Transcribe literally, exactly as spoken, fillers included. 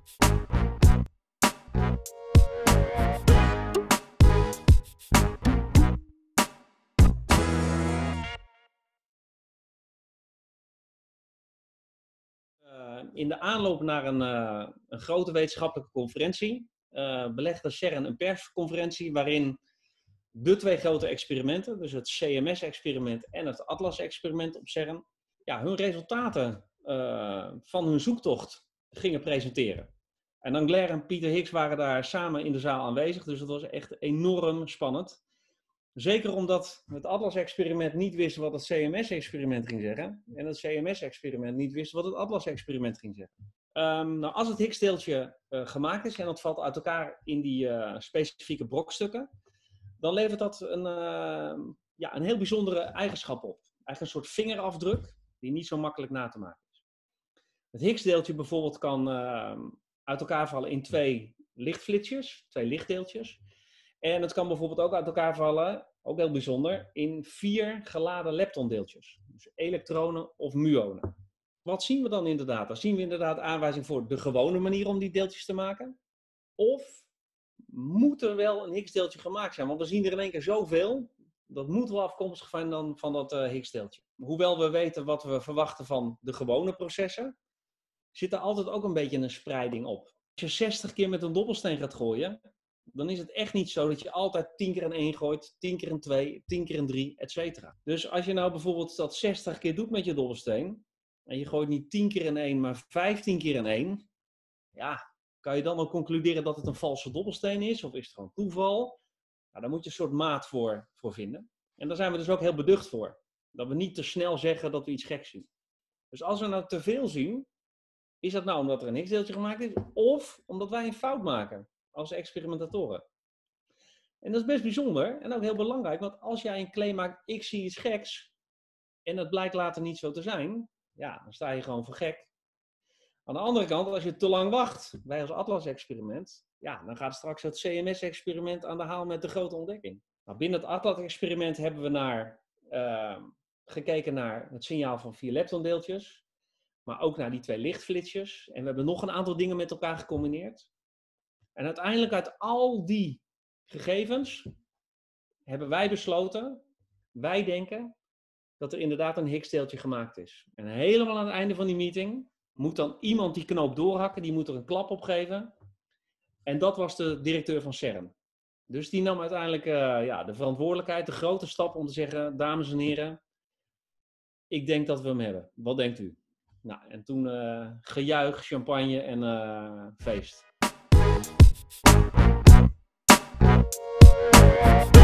Uh, in de aanloop naar een, uh, een grote wetenschappelijke conferentie uh, belegde CERN een persconferentie waarin de twee grote experimenten, dus het C M S-experiment en het Atlas-experiment op CERN, ja, hun resultaten uh, van hun zoektocht gingen presenteren. En Anglaire en Peter Higgs waren daar samen in de zaal aanwezig, dus dat was echt enorm spannend. Zeker omdat het Atlas-experiment niet wist wat het C M S-experiment ging zeggen. En het C M S-experiment niet wist wat het Atlas-experiment ging zeggen. Um, nou, als het Higgs-deeltje uh, gemaakt is en dat valt uit elkaar in die uh, specifieke brokstukken, dan levert dat een, uh, ja, een heel bijzondere eigenschap op. Eigenlijk een soort vingerafdruk die niet zo makkelijk na te maken is. Het Higgs-deeltje bijvoorbeeld kan uh, uit elkaar vallen in twee lichtflitsjes, twee lichtdeeltjes. En het kan bijvoorbeeld ook uit elkaar vallen, ook heel bijzonder, in vier geladen leptondeeltjes. Dus elektronen of muonen. Wat zien we dan inderdaad? Dan zien we inderdaad aanwijzing voor de gewone manier om die deeltjes te maken. Of moet er wel een Higgs-deeltje gemaakt zijn? Want we zien er in één keer zoveel. Dat moet wel afkomstig zijn dan van dat uh, Higgs-deeltje. Hoewel we weten wat we verwachten van de gewone processen, zit er altijd ook een beetje een spreiding op. Als je zestig keer met een dobbelsteen gaat gooien, dan is het echt niet zo dat je altijd tien keer een één gooit, tien keer een twee, tien keer een drie, et cetera. Dus als je nou bijvoorbeeld dat zestig keer doet met je dobbelsteen, en je gooit niet tien keer een één, maar vijftien keer een één, ja, kan je dan ook concluderen dat het een valse dobbelsteen is, of is het gewoon toeval? Nou, daar moet je een soort maat voor, voor vinden. En daar zijn we dus ook heel beducht voor. Dat we niet te snel zeggen dat we iets geks zien. Dus als we nou te veel zien, is dat nou omdat er een Higgs-deeltje gemaakt is, of omdat wij een fout maken als experimentatoren. En dat is best bijzonder en ook heel belangrijk, want als jij een claim maakt, ik zie iets geks, en het blijkt later niet zo te zijn, ja, dan sta je gewoon voor gek. Aan de andere kant, als je te lang wacht, wij als Atlas-experiment, ja, dan gaat straks het C M S-experiment aan de haal met de grote ontdekking. Nou, binnen het Atlas-experiment hebben we naar, uh, gekeken naar het signaal van vier leptondeeltjes, maar ook naar die twee lichtflitsjes. En we hebben nog een aantal dingen met elkaar gecombineerd. En uiteindelijk uit al die gegevens hebben wij besloten, wij denken, dat er inderdaad een Higgs-deeltje gemaakt is. En helemaal aan het einde van die meeting moet dan iemand die knoop doorhakken, die moet er een klap op geven. En dat was de directeur van CERN. Dus die nam uiteindelijk uh, ja, de verantwoordelijkheid, de grote stap om te zeggen, dames en heren, ik denk dat we hem hebben. Wat denkt u? Nou, en toen uh, gejuich, champagne en uh, feest.